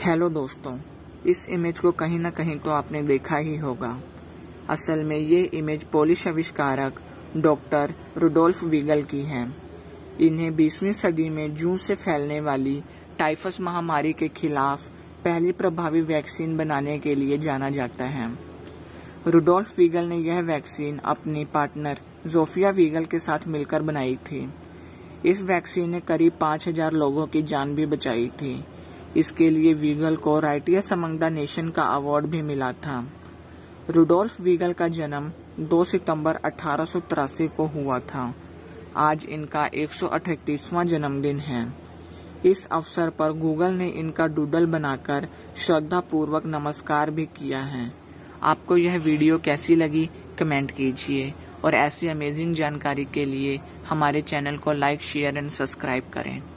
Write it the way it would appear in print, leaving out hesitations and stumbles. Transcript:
Hello दोस्तों, इस image को कहीं ना कहीं तो आपने देखा ही होगा। असल में ये इमेज पोलिश आविष्कारक डॉक्टर रुडोल्फ वीगल की है। इन्हें 20वीं सदी में जूं से फैलने वाली टाइफस महामारी के खिलाफ पहली प्रभावी वैक्सीन बनाने के लिए जाना जाता है। रुडोल्फ वीगल ने यह वैक्सीन अपनी पार्टनर जोफिया वीगल के साथ मिलकर बनाई थी। इस वैक्सीन ने करीब 5000 लोगों की जान भी बचाई थी। इसके लिए वीगल को राइटियस अमंग द नेशन का अवार्ड भी मिला था। रुडोल्फ वीगल का जन्म 2 सितंबर 1883 को हुआ था। आज इनका 138वां जन्मदिन है। इस अवसर पर गूगल ने इनका डूडल बनाकर श्रद्धा पूर्वक नमस्कार भी किया है। आपको यह वीडियो कैसी लगी कमेंट कीजिए और ऐसी अमेजिंग जानकारी के लिए हमारे चैनल को लाइक, शेयर एंड सब्सक्राइब करें।